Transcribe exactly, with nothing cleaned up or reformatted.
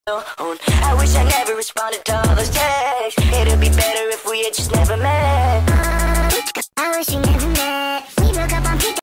I wish I never responded to all those texts. It'd be better if we had just never met.